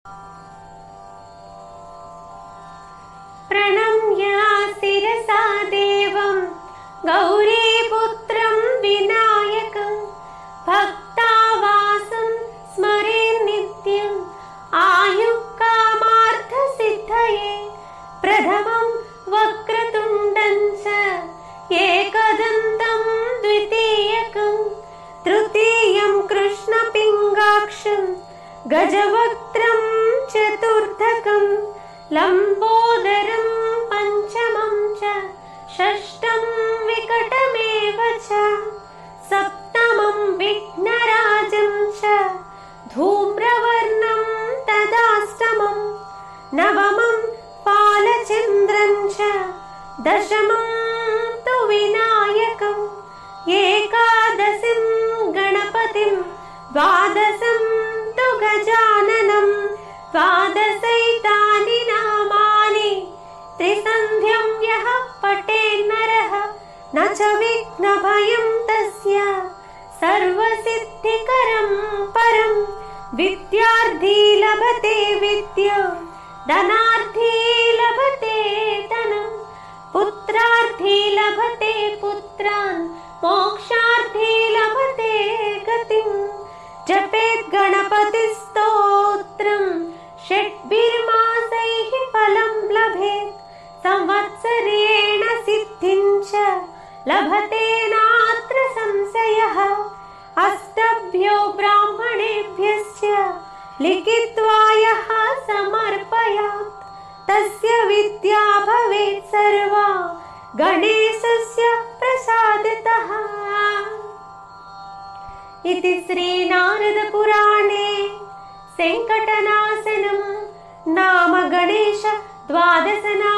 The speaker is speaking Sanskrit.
प्रणम्य शिरसा देवं गौरीपुत्रं विनायकं भक्तावासं स्मरेन् नित्यम् आयुःकामार्थसिद्धये प्रथमं वक्रतुण्डं च एकदन्तं द्वितीयकं तृतीयं कृष्णपिङ्गाक्षं गजवक्त्रं चतुर्थकं लम्बोदरं पञ्चमं च षष्ठं विकटमेव च सप्तमं विघ्नराजं च धूम्रवर्णं तदाष्टमं नवमं बालचन्द्रं च दशमं तु विनायकम् एकादशं गणपतिं द्वादशं तु गजाननं द्वादशैतानि नामानि त्रिसन्ध्यं यः पठेन्नरः न च विघ्नभयं तस्य सर्वसिद्धिकरं परं विद्यार्थी लभते विद्यां धनार्थी लभते धनं पुत्रार्थी लभते पुत्रान् मोक्षार्थी लभते गतिं जपेत् गणपतिस्तोत्रं षड्भिर्मासैः फलं लभेत् संवत्सरेण सिद्धिं च लभते नात्र संशयः अष्टभ्यो ब्राह्मणेभ्यश्च लिखित्वा यः समर्पयात् तस्य विद्या भवेत् सर्वा गणेशस्य प्रसादतः। इति श्रीनारदपुराणे वेङ्कटनाशनं नाम गणेश द्वादशनाम